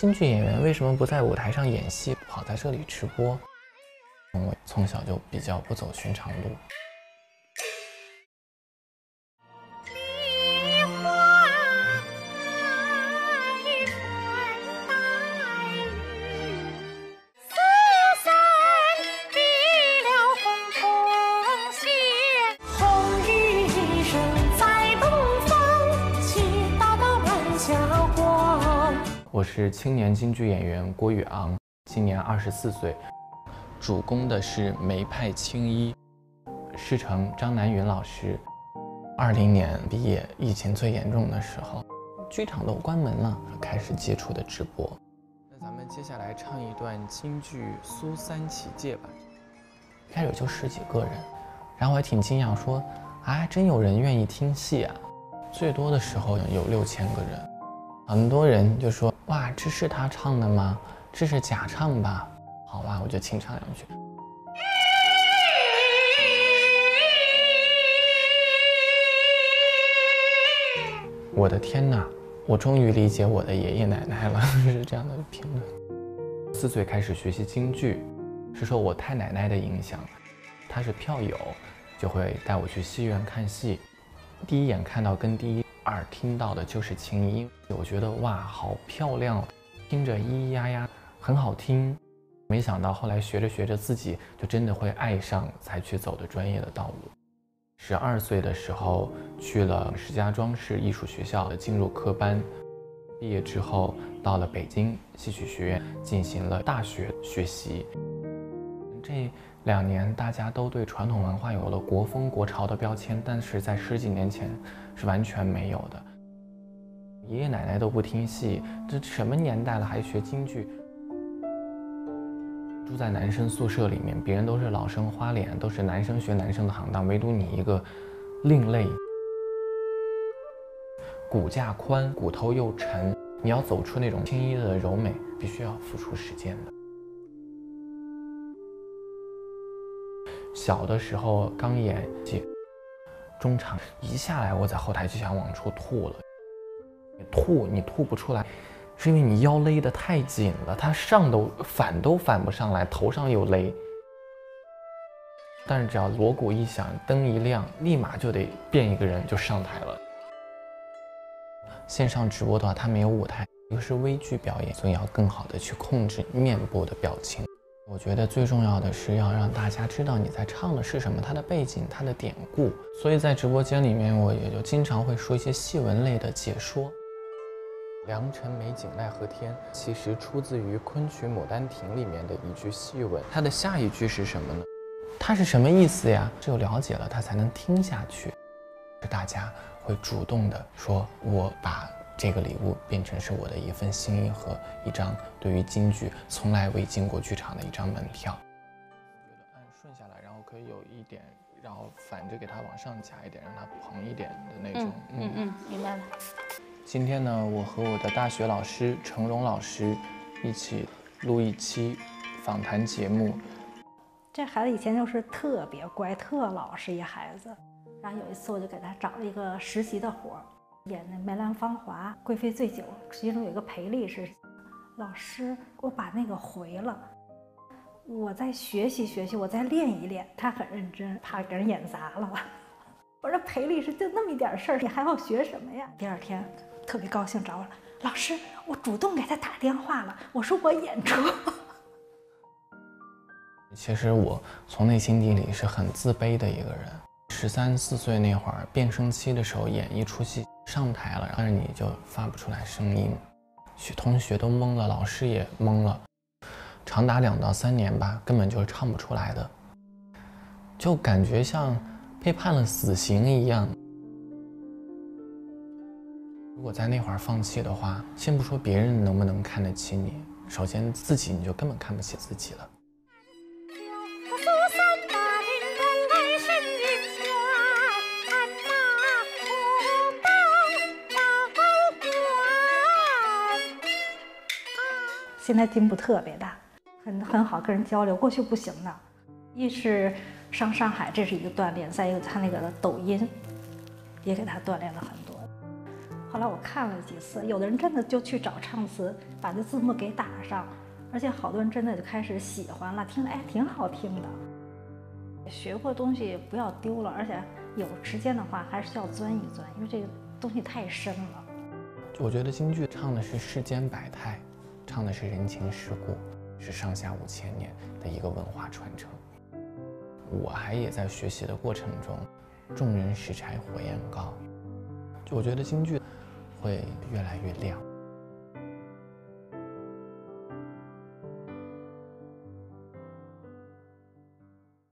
京剧演员为什么不在舞台上演戏，跑在这里直播？我从小就比较不走寻常路。我是青年京剧演员郭宇昂，今年24岁，主攻的是梅派青衣，师承张南云老师。20年毕业，疫情最严重的时候，剧场都关门了，开始接触的直播。那咱们接下来唱一段京剧《苏三起解》吧。一开始就10几个人，然后我还挺惊讶，说啊，真有人愿意听戏啊！最多的时候有6000个人。很多人就说：“哇，这是他唱的吗？这是假唱吧？”好吧，我就清唱2句。我的天哪，我终于理解我的爷爷奶奶了，是这样的评论。4岁开始学习京剧，是受我太奶奶的影响，她是票友，就会带我去戏院看戏。第一眼看到跟第一耳听到的就是青衣，我觉得哇，好漂亮，听着咿咿呀呀，很好听。没想到后来学着学着，自己就真的会爱上，才去走的专业的道路。12岁的时候去了石家庄市艺术学校进入科班，毕业之后到了北京戏曲学院进行了大学学习。这2年大家都对传统文化有了国风国潮的标签，但是在10几年前是完全没有的。爷爷奶奶都不听戏，这什么年代了还学京剧？住在男生宿舍里面，别人都是老生花脸，都是男生学男生的行当，唯独你一个另类。骨架宽，骨头又沉，你要走出那种青衣的柔美，必须要付出时间的。小的时候刚演戏，中场一下来，我在后台就想往出吐了。你吐不出来，是因为你腰勒得太紧了，它上都反不上来，头上有勒。但是只要锣鼓一响，灯一亮，立马就得变一个人就上台了。线上直播的话，它没有舞台，一个是微剧表演，所以要更好的去控制面部的表情。我觉得最重要的是要让大家知道你在唱的是什么，它的背景，它的典故。所以在直播间里面，我也就经常会说一些戏文类的解说。良辰美景奈何天，其实出自于昆曲《牡丹亭》里面的一句戏文。它的下一句是什么呢？它是什么意思呀？只有了解了，它才能听下去。大家会主动的说，我把这个礼物变成是我的一份心意和一张对于京剧从来未进过剧场的一张门票。觉得按顺下来，然后可以有一点，然后反着给它往上夹一点，让它蓬一点的那种。 明白了。 今天呢，我和我的大学老师程荣老师一起录一期访谈节目。 这孩子以前就是特别乖、特老实一孩子。然后有一次我就给他找了一个实习的活，演那梅兰芳华、贵妃醉酒，其中有一个裴丽是，老师，我把那个回了，我再学习学习，我再练一练。他很认真，怕给人演砸了。我说裴丽是就那么一点事儿，你还要学什么呀？第2天特别高兴找我了，老师，我主动给他打电话了，我说我演出。 其实我从内心底里是很自卑的一个人。13、14岁那会儿，变声期的时候演一出戏上台了，但是你就发不出来声音，同学都懵了，老师也懵了，长达2到3年吧，根本就是唱不出来的，就感觉像被判了死刑一样。如果在那会儿放弃的话，先不说别人能不能看得起你，首先自己你就根本看不起自己了。 现在进步特别大，很好跟人交流，过去不行的。一是上海，这是一个锻炼；再一个他那个抖音，也给他锻炼了很多。 后来我看了几次，有的人真的就去找唱词，把这字幕给打上，而且好多人真的就开始喜欢了，听着哎挺好听的。学过东西不要丢了，而且有时间的话还是要钻一钻，因为这个东西太深了。 我觉得京剧唱的是世间百态，唱的是人情世故，是上下5000年的一个文化传承。我也在学习的过程中，众人拾柴火焰高，我觉得京剧会越来越亮。